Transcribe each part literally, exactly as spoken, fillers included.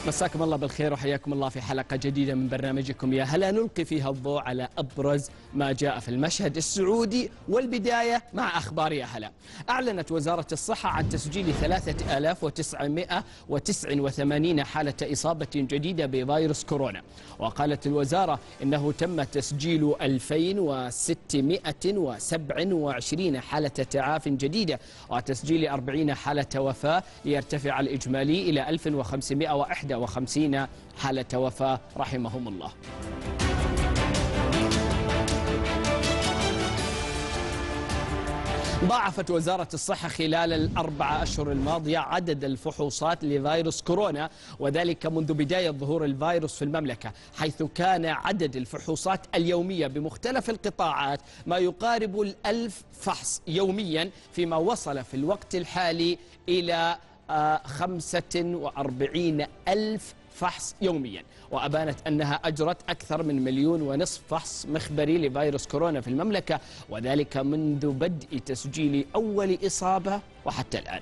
مساكم الله بالخير وحياكم الله في حلقة جديدة من برنامجكم يا هلا، نلقي فيها الضوء على أبرز ما جاء في المشهد السعودي، والبداية مع أخبار يا هلا. أعلنت وزارة الصحة عن تسجيل ثلاثة آلاف وتسعمائة وتسعة وثمانين حالة إصابة جديدة بفيروس كورونا، وقالت الوزارة إنه تم تسجيل ألفين وستمائة وسبعة وعشرين حالة تعاف جديدة وتسجيل أربعين حالة وفاة، ليرتفع الإجمالي إلى ألف وخمسمائة وواحد وخمسين حالة وفاة رحمهم الله. ضاعفت وزارة الصحة خلال الأربع أشهر الماضية عدد الفحوصات لفيروس كورونا، وذلك منذ بداية ظهور الفيروس في المملكة، حيث كان عدد الفحوصات اليومية بمختلف القطاعات ما يقارب الألف فحص يوميا، فيما وصل في الوقت الحالي إلى خمسة وأربعين ألف فحص يوميا، وأبانت أنها أجرت أكثر من مليون ونصف فحص مخبري لفيروس كورونا في المملكة، وذلك منذ بدء تسجيل أول إصابة وحتى الآن.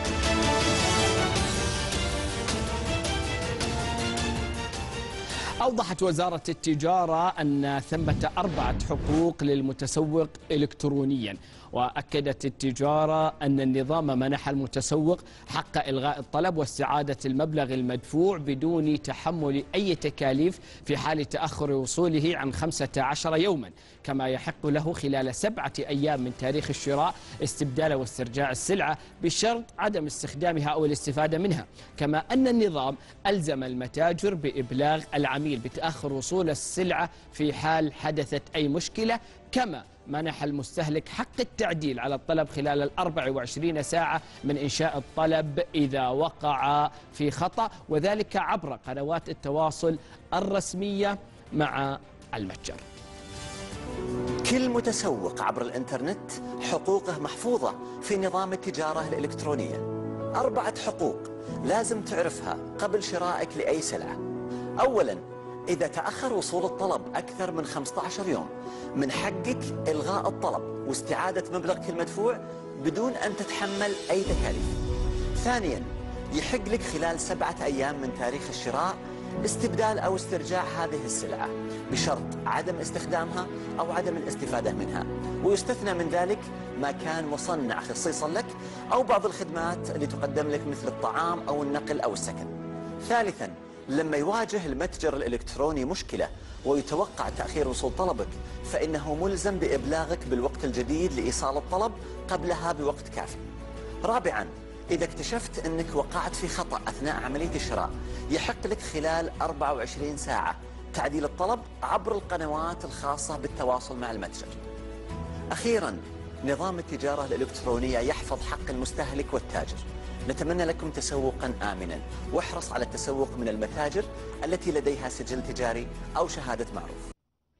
أوضحت وزارة التجارة أن ثمة أربعة حقوق للمتسوق إلكترونيا، وأكدت التجارة أن النظام منح المتسوق حق إلغاء الطلب واستعادة المبلغ المدفوع بدون تحمل أي تكاليف في حال تأخر وصوله عن خمسة عشر يوما، كما يحق له خلال سبعة أيام من تاريخ الشراء استبدال واسترجاع السلعة بشرط عدم استخدامها أو الاستفادة منها، كما أن النظام ألزم المتاجر بإبلاغ العميل بتأخر وصول السلعة في حال حدثت أي مشكلة، كما منح المستهلك حق التعديل على الطلب خلال الأربع وعشرين ساعة من إنشاء الطلب إذا وقع في خطأ، وذلك عبر قنوات التواصل الرسمية مع المتجر. كل متسوق عبر الإنترنت حقوقه محفوظة في نظام التجارة الإلكترونية. أربعة حقوق لازم تعرفها قبل شرائك لأي سلعة. أولاً، إذا تأخر وصول الطلب أكثر من خمسة عشر يوم من حقك إلغاء الطلب واستعادة مبلغك المدفوع بدون أن تتحمل أي تكاليف. ثانياً، يحق لك خلال سبعة أيام من تاريخ الشراء استبدال أو استرجاع هذه السلعة بشرط عدم استخدامها أو عدم الاستفادة منها، ويستثنى من ذلك ما كان مصنع خصيصاً لك أو بعض الخدمات اللي تقدم لك مثل الطعام أو النقل أو السكن. ثالثاً، لما يواجه المتجر الإلكتروني مشكلة ويتوقع تأخير وصول طلبك، فإنه ملزم بإبلاغك بالوقت الجديد لإيصال الطلب قبلها بوقت كافي. رابعاً، إذا اكتشفت أنك وقعت في خطأ أثناء عملية الشراء، يحق لك خلال أربع وعشرين ساعة تعديل الطلب عبر القنوات الخاصة بالتواصل مع المتجر. أخيراً، نظام التجارة الإلكترونية يحفظ حق المستهلك والتاجر. نتمنى لكم تسوقا آمنا، واحرص على التسوق من المتاجر التي لديها سجل تجاري أو شهادة معروف.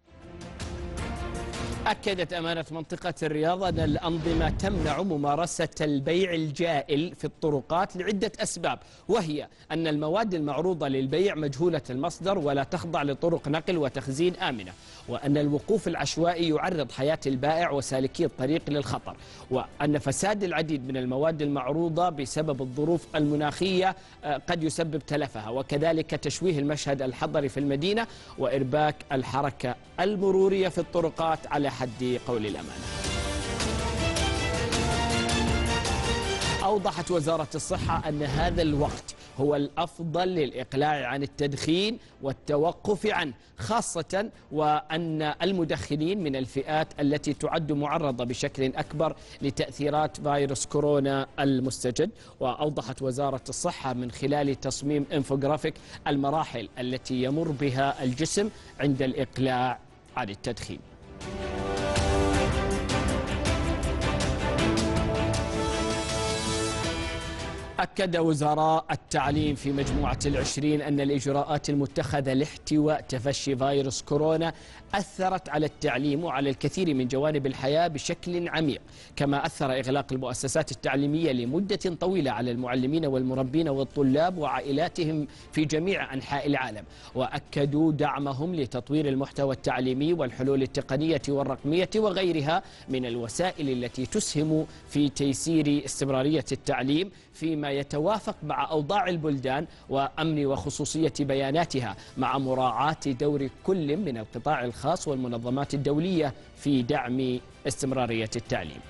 أكدت أمانة منطقة الرياض أن الأنظمة تمنع ممارسة البيع الجائل في الطرقات لعدة أسباب، وهي أن المواد المعروضة للبيع مجهولة المصدر ولا تخضع لطرق نقل وتخزين آمنة، وأن الوقوف العشوائي يعرض حياة البائع وسالكي الطريق للخطر، وأن فساد العديد من المواد المعروضة بسبب الظروف المناخية قد يسبب تلفها، وكذلك تشويه المشهد الحضري في المدينة وإرباك الحركة المرورية في الطرقات على حد قول الأمانة. أوضحت وزارة الصحة أن هذا الوقت هو الأفضل للإقلاع عن التدخين والتوقف عنه، خاصة وأن المدخنين من الفئات التي تعد معرضة بشكل أكبر لتأثيرات فيروس كورونا المستجد. وأوضحت وزارة الصحة من خلال تصميم إنفوغرافيك المراحل التي يمر بها الجسم عند الإقلاع عن التدخين. أكد وزراء التعليم في مجموعة العشرين أن الإجراءات المتخذة لاحتواء تفشي فيروس كورونا أثرت على التعليم وعلى الكثير من جوانب الحياة بشكل عميق، كما أثر إغلاق المؤسسات التعليمية لمدة طويلة على المعلمين والمربين والطلاب وعائلاتهم في جميع أنحاء العالم، وأكدوا دعمهم لتطوير المحتوى التعليمي والحلول التقنية والرقمية وغيرها من الوسائل التي تسهم في تيسير استمرارية التعليم، فيما بما يتوافق مع أوضاع البلدان وأمن وخصوصية بياناتها، مع مراعاة دور كل من القطاع الخاص والمنظمات الدولية في دعم استمرارية التعليم.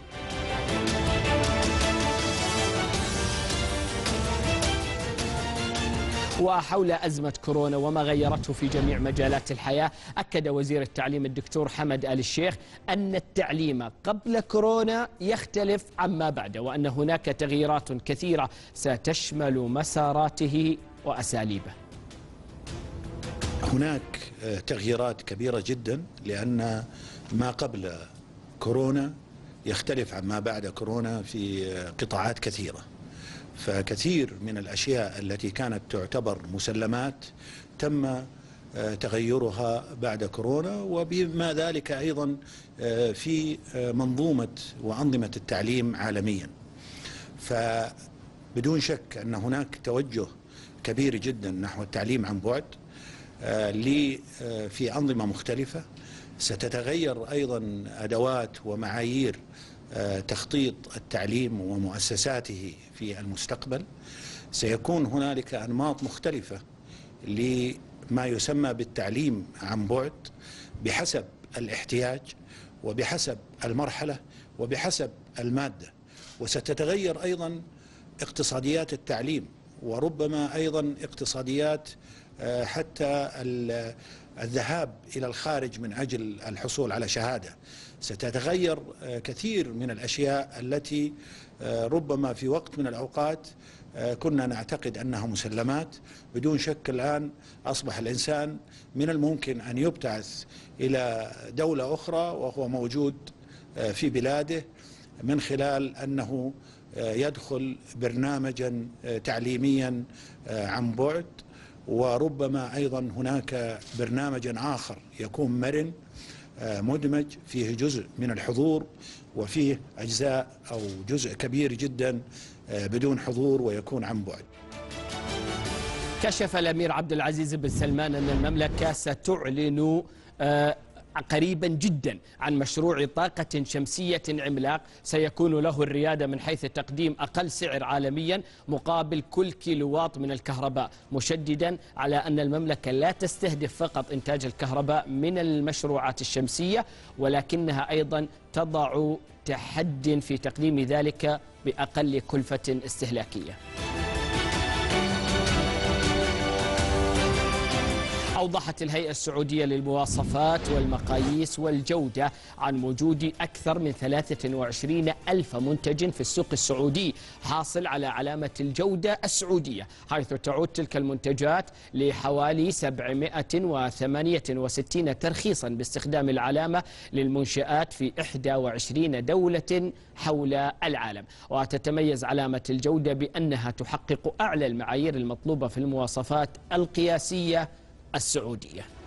وحول أزمة كورونا وما غيرته في جميع مجالات الحياة، أكد وزير التعليم الدكتور حمد آل الشيخ أن التعليم قبل كورونا يختلف عما بعده، وأن هناك تغييرات كثيرة ستشمل مساراته وأساليبه. هناك تغييرات كبيرة جدا، لأن ما قبل كورونا يختلف عما بعد كورونا في قطاعات كثيرة. فكثير من الأشياء التي كانت تعتبر مسلمات تم تغيرها بعد كورونا، وبما ذلك أيضا في منظومة وأنظمة التعليم عالميا. فبدون شك أن هناك توجه كبير جدا نحو التعليم عن بعد في أنظمة مختلفة. ستتغير أيضا أدوات ومعايير تخطيط التعليم ومؤسساته في المستقبل. سيكون هنالك أنماط مختلفة لما يسمى بالتعليم عن بعد بحسب الاحتياج وبحسب المرحلة وبحسب المادة. وستتغير أيضا اقتصاديات التعليم، وربما أيضا اقتصاديات حتى الذهاب إلى الخارج من أجل الحصول على شهادة. ستتغير كثير من الأشياء التي ربما في وقت من الأوقات كنا نعتقد أنها مسلمات. بدون شك الآن أصبح الإنسان من الممكن أن يبتعث إلى دولة أخرى وهو موجود في بلاده من خلال أنه يدخل برنامجا تعليميا عن بعد، وربما أيضا هناك برنامج آخر يكون مرن مدمج فيه جزء من الحضور وفيه أجزاء أو جزء كبير جدا بدون حضور ويكون عن بعد. كشف الأمير عبد العزيز بن سلمان أن المملكة ستعلن قريبا جدا عن مشروع طاقة شمسية عملاق سيكون له الريادة من حيث تقديم أقل سعر عالميا مقابل كل كيلووات من الكهرباء، مشددا على أن المملكة لا تستهدف فقط إنتاج الكهرباء من المشروعات الشمسية، ولكنها أيضا تضع تحد في تقديم ذلك بأقل كلفة استهلاكية. أوضحت الهيئة السعودية للمواصفات والمقاييس والجودة عن وجود أكثر من ثلاثة وعشرين ألف منتج في السوق السعودي حاصل على علامة الجودة السعودية، حيث تعود تلك المنتجات لحوالي سبعمائة وثمانية وستين ترخيصا باستخدام العلامة للمنشآت في إحدى وعشرين دولة حول العالم. وتتميز علامة الجودة بأنها تحقق أعلى المعايير المطلوبة في المواصفات القياسية السعودية.